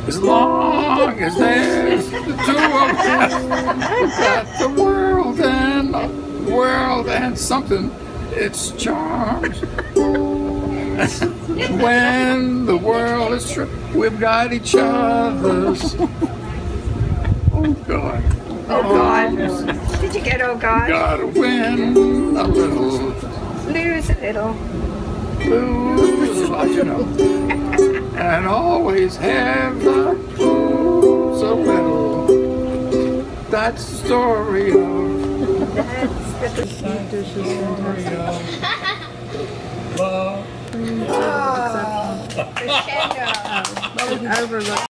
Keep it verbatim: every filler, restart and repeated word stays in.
As long as there's the two of us, we've got the world and the world and something, its charms. When the world is stripped, we've got each other's. Oh God. Oh God. Did you get oh God? Gotta win a little. Lose a little. Lose a lot, you know. And always have the lose a little. That's the story of. That's the story of love. Oh, crescendo. Overlook.